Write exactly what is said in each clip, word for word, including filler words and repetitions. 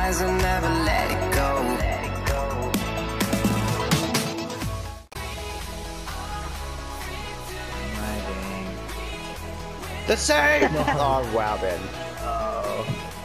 eyes, I'll never let it go. The same! Oh, wow, Ben. Oh.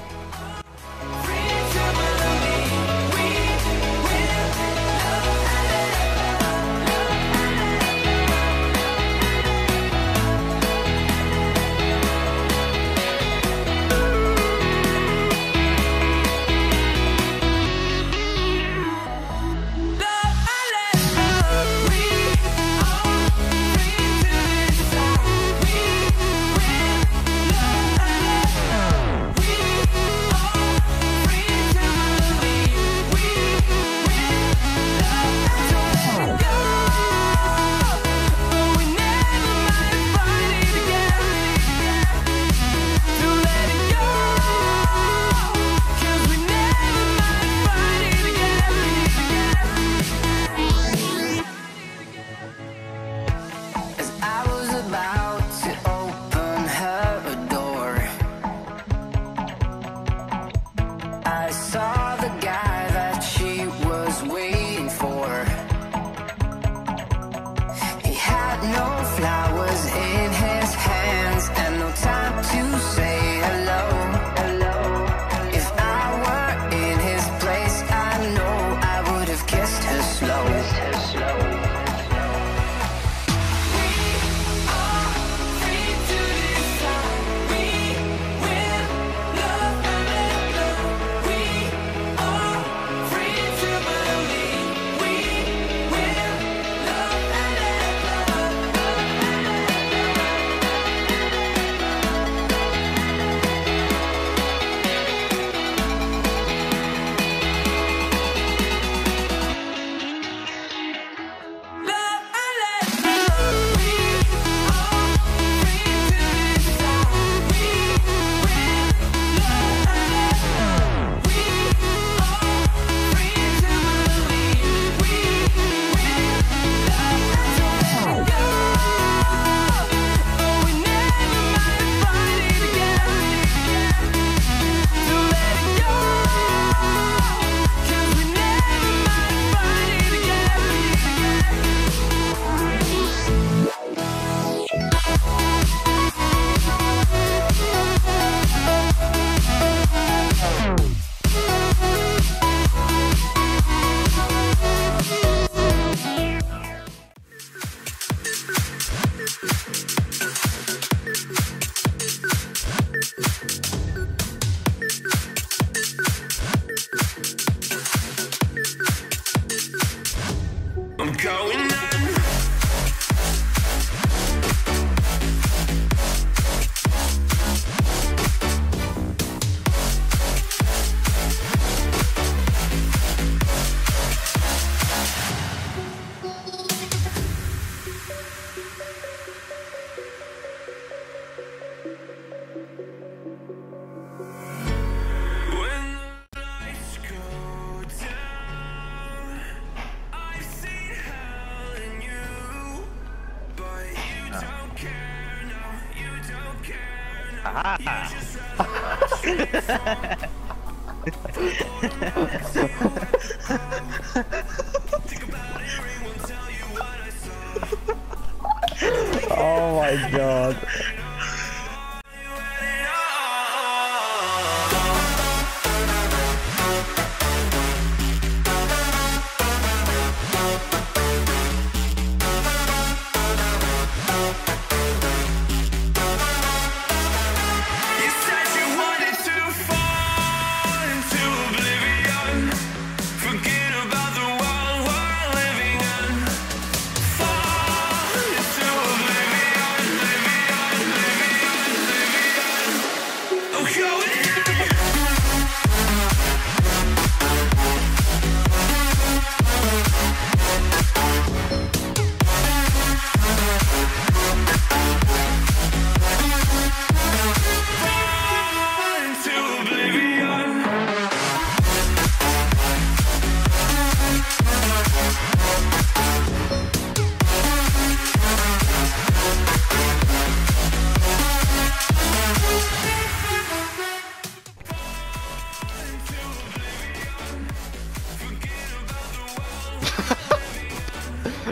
Oh my god. Forget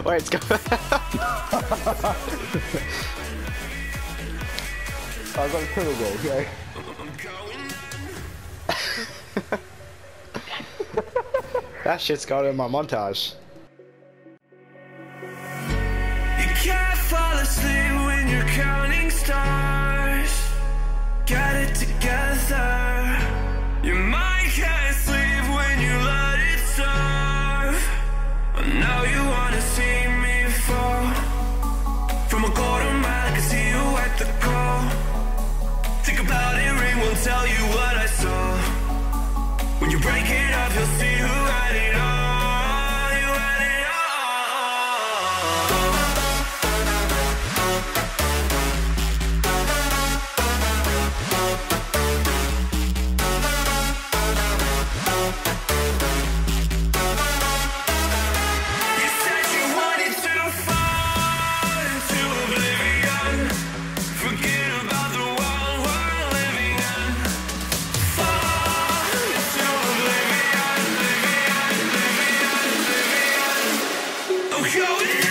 Wait, it's going. I got a turtle go, okay? That shit's got in my montage. You can't fall asleep when you're counting stars. Got it together. Your mind can't sleep when you let it serve. And now you wanna see me fall. From a quarter mile, I can see you at the call. Think about it, ring won't tell you what I saw. When you break it up, you'll see who had it all. You had it You said you wanted to fall into oblivion. Forget about the world we're living in. Fall into oblivion, oblivion, oblivion, oblivion. I'm going